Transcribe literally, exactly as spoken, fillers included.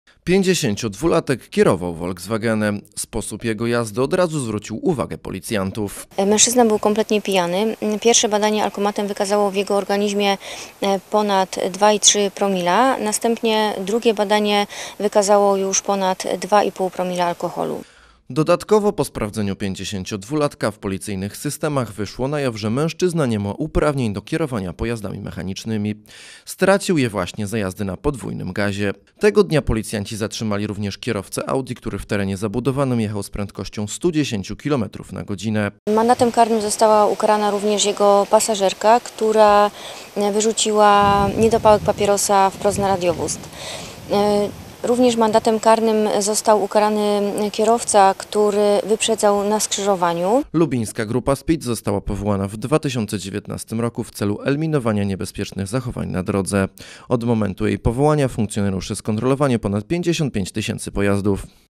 pięćdziesięciodwulatek kierował Volkswagenem. Sposób jego jazdy od razu zwrócił uwagę policjantów. Mężczyzna był kompletnie pijany. Pierwsze badanie alkomatem wykazało w jego organizmie ponad dwa i trzy promila. Następnie drugie badanie wykazało już ponad dwa i pół promila alkoholu. Dodatkowo po sprawdzeniu pięćdziesięciodwulatka w policyjnych systemach wyszło na jaw, że mężczyzna nie ma uprawnień do kierowania pojazdami mechanicznymi. Stracił je właśnie za jazdy na podwójnym gazie. Tego dnia policjanci zatrzymali również kierowcę Audi, który w terenie zabudowanym jechał z prędkością stu dziesięciu kilometrów na godzinę. Mandatem karnym została ukarana również jego pasażerka, która wyrzuciła niedopałek papierosa wprost na radiowóz. Również mandatem karnym został ukarany kierowca, który wyprzedzał na skrzyżowaniu. Lubińska Grupa Speed została powołana w dwa tysiące dziewiętnastym roku w celu eliminowania niebezpiecznych zachowań na drodze. Od momentu jej powołania funkcjonariuszy skontrolowali ponad pięćdziesiąt pięć tysięcy pojazdów.